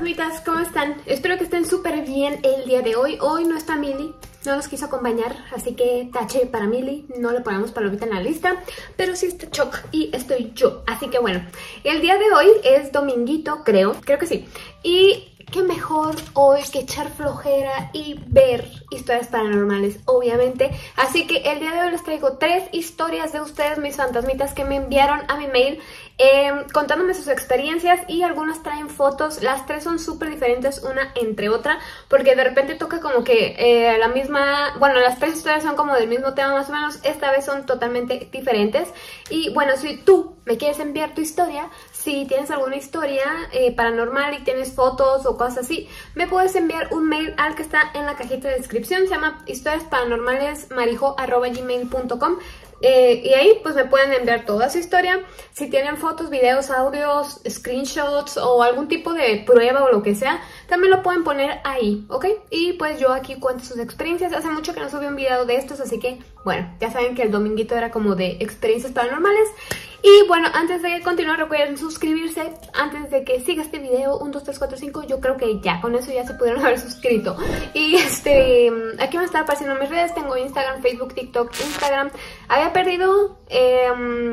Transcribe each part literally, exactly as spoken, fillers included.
fantasmitas, ¿cómo están? Espero que estén súper bien el día de hoy. Hoy no está Mili, no nos quiso acompañar, así que tache para Mili, no le ponemos palomita en la lista, pero sí está Choc y estoy yo. Así que bueno, el día de hoy es dominguito, creo, creo que sí. Y qué mejor hoy que echar flojera y ver historias paranormales, obviamente. Así que el día de hoy les traigo tres historias de ustedes, mis fantasmitas, que me enviaron a mi mail eh, contándome sus experiencias, y algunas traen fotos. Las tres son súper diferentes una entre otra, porque de repente toca como que eh, la misma... Bueno, las tres historias son como del mismo tema más o menos. Esta vez son totalmente diferentes. Y bueno, si tú me quieres enviar tu historia, si tienes alguna historia eh, paranormal y tienes fotos o cosas así, me puedes enviar un mail al que está en la cajita de descripción. Se llama historiasparanormalesmarijo arroba gmail punto com. Eh, y ahí pues me pueden enviar toda su historia. Si tienen fotos, videos, audios, screenshots o algún tipo de prueba o lo que sea, también lo pueden poner ahí, ¿ok? Y pues yo aquí cuento sus experiencias. Hace mucho que no subí un video de estos, así que bueno, ya saben que el dominguito era como de experiencias paranormales. Y bueno, antes de continuar, recuerden suscribirse antes de que siga este video. uno, dos, tres, cuatro, cinco, yo creo que ya, con eso ya se pudieron haber suscrito. Y este, aquí me están apareciendo mis redes. Tengo Instagram, Facebook, TikTok, Instagram. Había perdido eh,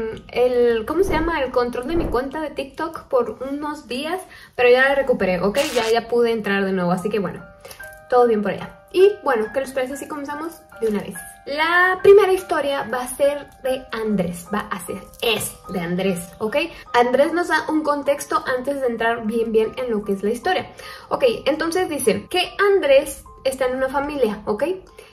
el, ¿cómo se llama? El control de mi cuenta de TikTok por unos días, pero ya la recuperé, ¿ok? Ya, ya pude entrar de nuevo, así que bueno, todo bien por allá. Y bueno, ¿qué les parece si comenzamos de una vez? La primera historia va a ser de Andrés, va a ser, es de Andrés, ¿ok? Andrés nos da un contexto antes de entrar bien bien en lo que es la historia. Ok, entonces dice que Andrés está en una familia, ¿ok?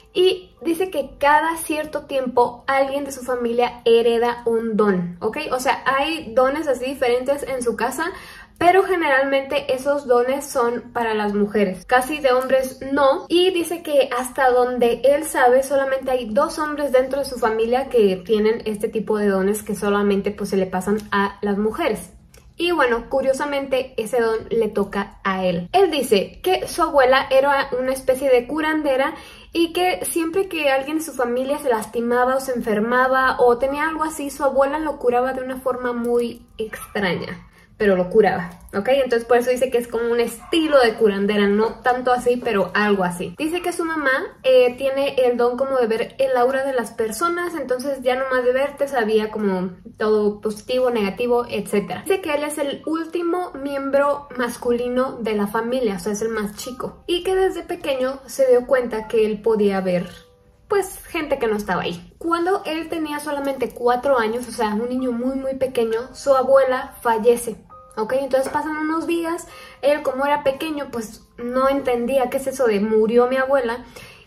Y dice que cada cierto tiempo alguien de su familia hereda un don, ¿ok? O sea, hay dones así diferentes en su casa, pero generalmente esos dones son para las mujeres, casi de hombres no. Y dice que hasta donde él sabe solamente hay dos hombres dentro de su familia que tienen este tipo de dones que solamente pues se le pasan a las mujeres. Y bueno, curiosamente ese don le toca a él. Él dice que su abuela era una especie de curandera y que siempre que alguien de su familia se lastimaba o se enfermaba o tenía algo así, su abuela lo curaba de una forma muy extraña, pero lo curaba, ¿ok? Entonces por eso dice que es como un estilo de curandera, no tanto así, pero algo así. Dice que su mamá eh, tiene el don como de ver el aura de las personas, entonces ya nomás de verte sabía como todo positivo, negativo, etcétera. Dice que él es el último miembro masculino de la familia, o sea, es el más chico, y que desde pequeño se dio cuenta que él podía ver pues gente que no estaba ahí. Cuando él tenía solamente cuatro años, o sea, un niño muy muy pequeño, su abuela fallece. Ok, entonces pasan unos días, él como era pequeño pues no entendía qué es eso de murió mi abuela,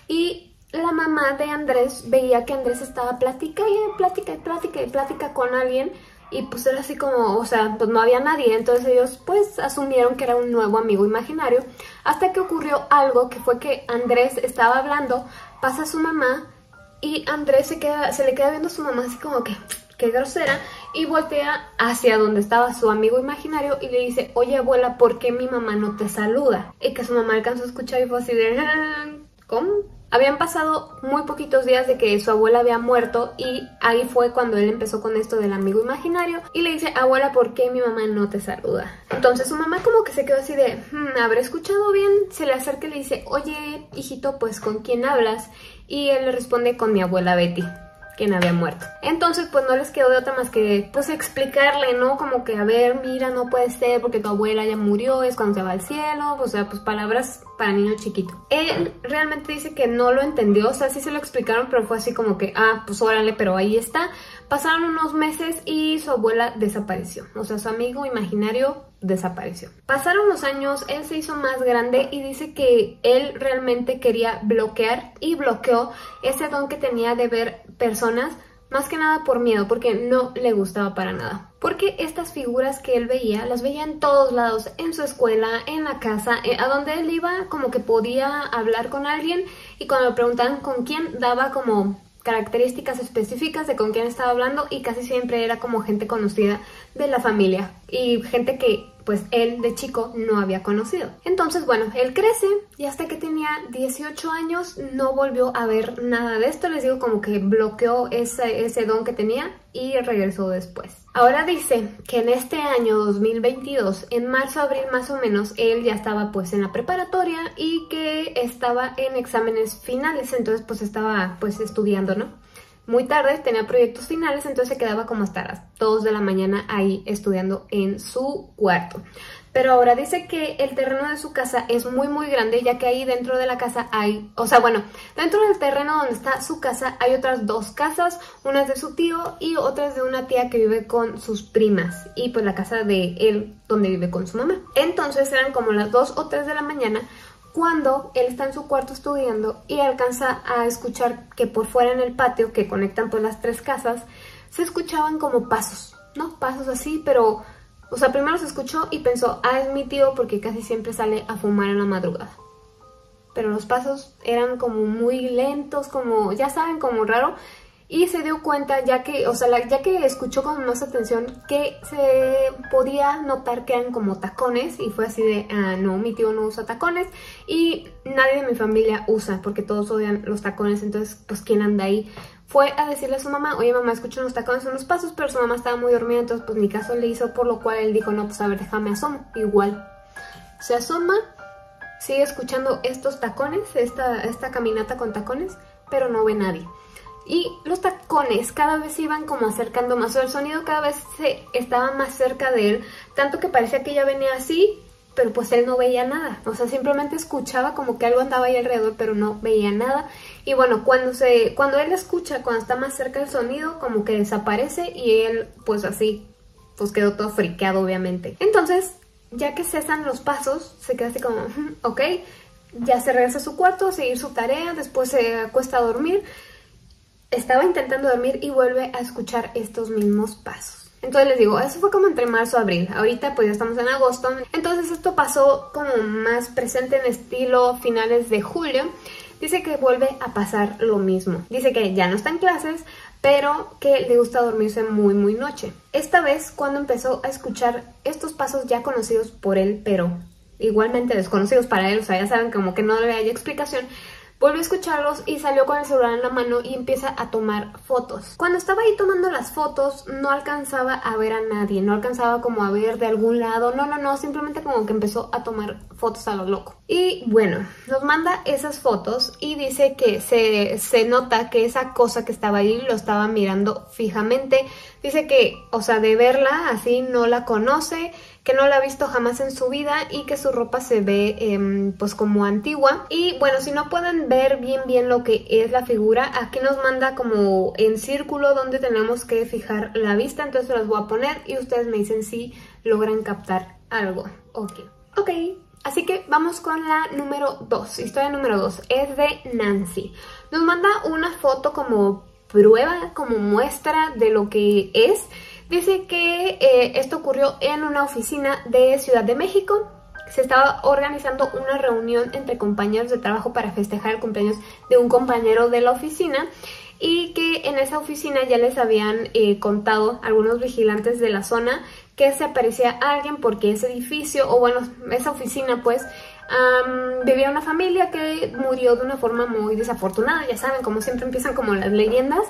y la mamá de Andrés veía que Andrés estaba plática y plática y plática y plática con alguien, y pues él así como, o sea, pues no había nadie, entonces ellos pues asumieron que era un nuevo amigo imaginario, hasta que ocurrió algo que fue que Andrés estaba hablando, pasa su mamá y Andrés se, queda, se le queda viendo a su mamá así como que qué grosera, y voltea hacia donde estaba su amigo imaginario y le dice, oye abuela, ¿por qué mi mamá no te saluda? Y que su mamá alcanzó a escuchar y fue así de, ¿cómo? Habían pasado muy poquitos días de que su abuela había muerto, y ahí fue cuando él empezó con esto del amigo imaginario y le dice, abuela, ¿por qué mi mamá no te saluda? Entonces su mamá como que se quedó así de, hmm, ¿habré escuchado bien? Se le acerca y le dice, oye, hijito, pues ¿con quién hablas? Y él le responde, con mi abuela Betty, quien había muerto. Entonces pues no les quedó de otra más que pues explicarle, ¿no? Como que a ver, mira, no puede ser porque tu abuela ya murió, es cuando se va al cielo, o sea, pues palabras para niño chiquito. Él realmente dice que no lo entendió, o sea, sí se lo explicaron, pero fue así como que, ah, pues órale, pero ahí está. Pasaron unos meses y su abuela desapareció, o sea, su amigo imaginario desapareció. Pasaron los años, él se hizo más grande y dice que él realmente quería bloquear y bloqueó ese don que tenía de ver personas, más que nada por miedo, porque no le gustaba para nada. Porque estas figuras que él veía, las veía en todos lados, en su escuela, en la casa, eh, a donde él iba como que podía hablar con alguien, y cuando le preguntaban con quién, daba como características específicas de con quién estaba hablando y casi siempre era como gente conocida de la familia y gente que pues él de chico no había conocido. Entonces bueno, él crece y hasta que tenía dieciocho años no volvió a ver nada de esto. Les digo, como que bloqueó ese, ese don que tenía y regresó después. Ahora dice que en este año dos mil veintidós, en marzo, abril más o menos, él ya estaba pues en la preparatoria y que estaba en exámenes finales, entonces pues estaba pues estudiando, ¿no? Muy tarde, tenía proyectos finales, entonces se quedaba como hasta las dos de la mañana ahí estudiando en su cuarto. Pero ahora dice que el terreno de su casa es muy muy grande, ya que ahí dentro de la casa hay, o sea bueno, dentro del terreno donde está su casa hay otras dos casas, una es de su tío y otra es de una tía que vive con sus primas, y pues la casa de él donde vive con su mamá. Entonces eran como las dos o tres de la mañana cuando él está en su cuarto estudiando y alcanza a escuchar que por fuera en el patio que conectan pues las tres casas se escuchaban como pasos, ¿no? Pasos así, pero... O sea, primero se escuchó y pensó, ah, es mi tío porque casi siempre sale a fumar en la madrugada. Pero los pasos eran como muy lentos, como, ya saben, como raro. Y se dio cuenta, ya que, o sea, la, ya que escuchó con más atención, que se podía notar que eran como tacones. Y fue así de, ah, no, mi tío no usa tacones. Y nadie de mi familia usa, porque todos odian los tacones. Entonces, pues, ¿quién anda ahí? Fue a decirle a su mamá, oye mamá, escucho unos tacones, unos pasos, pero su mamá estaba muy dormida, entonces pues ni caso le hizo, por lo cual él dijo, no, pues a ver, déjame asomo. Igual, se asoma, sigue escuchando estos tacones, esta, esta caminata con tacones, pero no ve nadie. Y los tacones cada vez se iban como acercando más, o el sonido cada vez se estaba más cerca de él, tanto que parecía que ella venía así, pero pues él no veía nada, o sea, simplemente escuchaba como que algo andaba ahí alrededor, pero no veía nada. Y bueno, cuando se cuando él escucha, cuando está más cerca el sonido, como que desaparece y él pues así, pues quedó todo friqueado obviamente. Entonces, ya que cesan los pasos, se queda así como, ok, ya se regresa a su cuarto a seguir su tarea, después se acuesta a dormir. Estaba intentando dormir y vuelve a escuchar estos mismos pasos. Entonces les digo, eso fue como entre marzo y abril. Ahorita pues ya estamos en agosto. Entonces esto pasó como más presente en estilo finales de julio. Dice que vuelve a pasar lo mismo. Dice que ya no está en clases, pero que le gusta dormirse muy muy noche. Esta vez cuando empezó a escuchar estos pasos ya conocidos por él, pero igualmente desconocidos para él, o sea, ya saben, como que no le haya explicación, volvió a escucharlos y salió con el celular en la mano y empieza a tomar fotos. Cuando estaba ahí tomando las fotos, no alcanzaba a ver a nadie, no alcanzaba como a ver de algún lado, no, no, no, simplemente como que empezó a tomar fotos a lo loco. Y bueno, nos manda esas fotos y dice que se, se nota que esa cosa que estaba ahí lo estaba mirando fijamente. Dice que, o sea, de verla así no la conoce, que no la ha visto jamás en su vida y que su ropa se ve eh, pues como antigua. Y bueno, si no pueden ver bien bien lo que es la figura, aquí nos manda como en círculo donde tenemos que fijar la vista, entonces se las voy a poner y ustedes me dicen si logran captar algo. Ok, ok. Así que vamos con la número dos, historia número dos, es de Nancy. Nos manda una foto como prueba, como muestra de lo que es. Dice que eh, esto ocurrió en una oficina de Ciudad de México. Se estaba organizando una reunión entre compañeros de trabajo para festejar el cumpleaños de un compañero de la oficina. Y que en esa oficina ya les habían eh, contado algunos vigilantes de la zona que se aparecía alguien porque ese edificio, o bueno, esa oficina pues, um, vivía una familia que murió de una forma muy desafortunada. Ya saben, como siempre empiezan como las leyendas.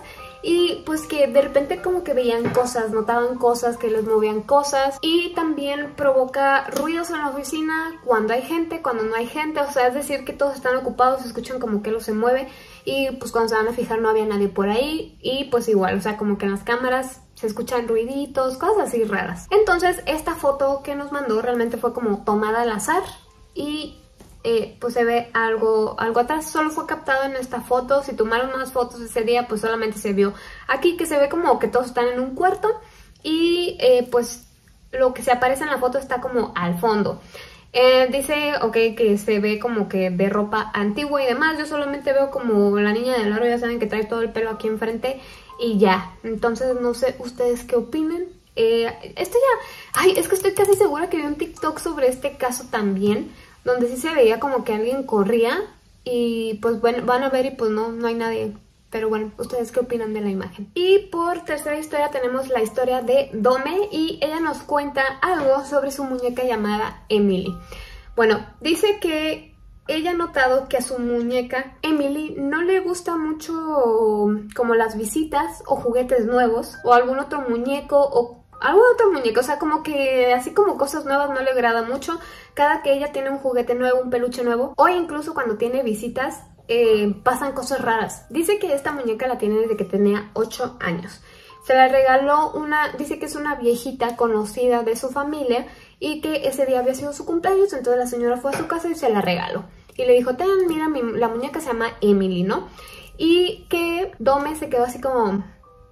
Y pues que de repente como que veían cosas, notaban cosas, que les movían cosas. Y también provoca ruidos en la oficina cuando hay gente, cuando no hay gente. O sea, es decir que todos están ocupados, escuchan como que algo se mueve. Y pues cuando se van a fijar no había nadie por ahí. Y pues igual, o sea, como que en las cámaras se escuchan ruiditos, cosas así raras. Entonces esta foto que nos mandó realmente fue como tomada al azar. Y Eh, pues se ve algo, algo atrás, solo fue captado en esta foto. Si tomaron más fotos ese día, pues solamente se vio aquí que se ve como que todos están en un cuarto y eh, pues lo que se aparece en la foto está como al fondo. Eh, dice, ok, que se ve como que de ropa antigua y demás. Yo solamente veo como la niña del aro, ya saben que trae todo el pelo aquí enfrente y ya. Entonces no sé ustedes qué opinen. Eh, esto ya, ay, es que estoy casi segura que vi un TikTok sobre este caso también, donde sí se veía como que alguien corría y pues bueno, van a ver y pues no, no hay nadie. Pero bueno, ¿ustedes qué opinan de la imagen? Y por tercera historia tenemos la historia de Dome y ella nos cuenta algo sobre su muñeca llamada Emily. Bueno, dice que ella ha notado que a su muñeca Emily no le gusta mucho como las visitas o juguetes nuevos o algún otro muñeco o algún otro muñeco, o sea, como que así como cosas nuevas no le agrada mucho. Cada que ella tiene un juguete nuevo, un peluche nuevo o incluso cuando tiene visitas, Eh, pasan cosas raras. Dice que esta muñeca la tiene desde que tenía ocho años. Se la regaló una, dice que es una viejita conocida de su familia y que ese día había sido su cumpleaños, entonces la señora fue a su casa y se la regaló. Y le dijo, ten, mira, mi, la muñeca se llama Emily, ¿no? Y que Dome se quedó así como...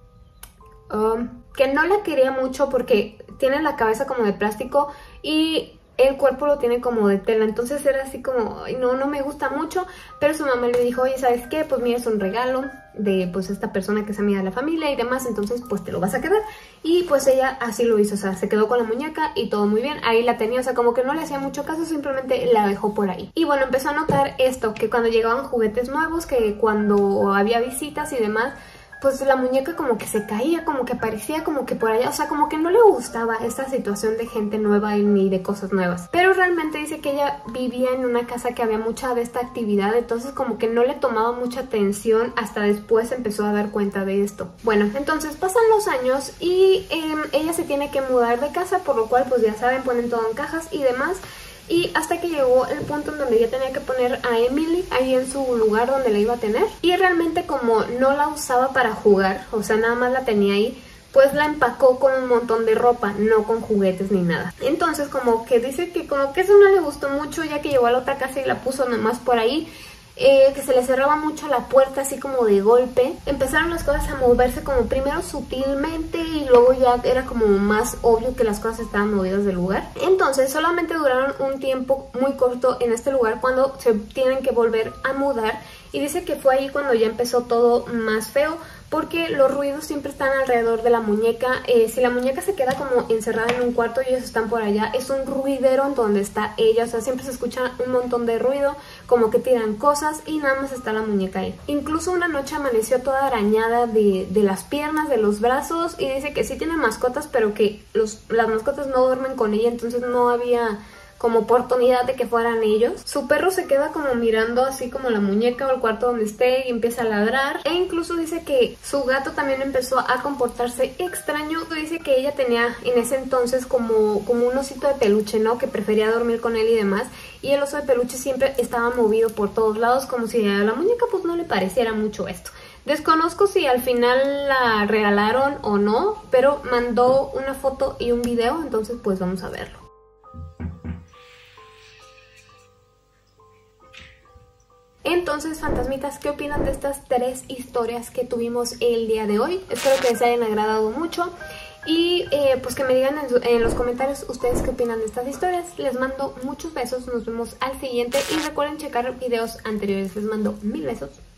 Um, que no la quería mucho porque tiene la cabeza como de plástico y... el cuerpo lo tiene como de tela, entonces era así como, ay, no, no me gusta mucho, pero su mamá le dijo, oye, ¿sabes qué? Pues mira, es un regalo de pues esta persona que es amiga de la familia y demás, entonces pues te lo vas a quedar. Y pues ella así lo hizo, o sea, se quedó con la muñeca y todo muy bien, ahí la tenía, o sea, como que no le hacía mucho caso, simplemente la dejó por ahí. Y bueno, empezó a notar esto, que cuando llegaban juguetes nuevos, que cuando había visitas y demás, pues la muñeca como que se caía, como que aparecía como que por allá, o sea, como que no le gustaba esta situación de gente nueva ni de cosas nuevas. Pero realmente dice que ella vivía en una casa que había mucha de esta actividad, entonces como que no le tomaba mucha atención, hasta después empezó a dar cuenta de esto. Bueno, entonces pasan los años y eh, ella se tiene que mudar de casa, por lo cual pues ya saben, ponen todo en cajas y demás. Y hasta que llegó el punto en donde ella tenía que poner a Emily ahí en su lugar donde la iba a tener. Y realmente como no la usaba para jugar, o sea, nada más la tenía ahí, pues la empacó con un montón de ropa, no con juguetes ni nada. Entonces como que dice que como que eso no le gustó mucho, ya que llegó a la otra casa y la puso nada más por ahí. Eh, que se le cerraba mucho la puerta así como de golpe. Empezaron las cosas a moverse como primero sutilmente y luego ya era como más obvio que las cosas estaban movidas del lugar. Entonces solamente duraron un tiempo muy corto en este lugar cuando se tienen que volver a mudar. Y dice que fue ahí cuando ya empezó todo más feo, porque los ruidos siempre están alrededor de la muñeca. Eh, si la muñeca se queda como encerrada en un cuarto y ellos están por allá, es un ruidero en donde está ella, o sea, siempre se escucha un montón de ruido, como que tiran cosas y nada más está la muñeca ahí. Incluso una noche amaneció toda arañada de, de las piernas, de los brazos, y dice que sí tiene mascotas, pero que los, las mascotas no duermen con ella, entonces no había como oportunidad de que fueran ellos. Su perro se queda como mirando así como la muñeca o el cuarto donde esté y empieza a ladrar. E incluso dice que su gato también empezó a comportarse extraño. Dice que ella tenía en ese entonces como, como un osito de peluche, ¿no? Que prefería dormir con él y demás. Y el oso de peluche siempre estaba movido por todos lados, como si a la muñeca pues no le pareciera mucho esto. Desconozco si al final la regalaron o no, pero mandó una foto y un video, entonces pues vamos a verlo. Entonces, fantasmitas, ¿qué opinan de estas tres historias que tuvimos el día de hoy? Espero que les hayan agradado mucho y eh, pues que me digan en, su, en los comentarios ustedes qué opinan de estas historias. Les mando muchos besos, nos vemos al siguiente y recuerden checar videos anteriores. Les mando mil besos.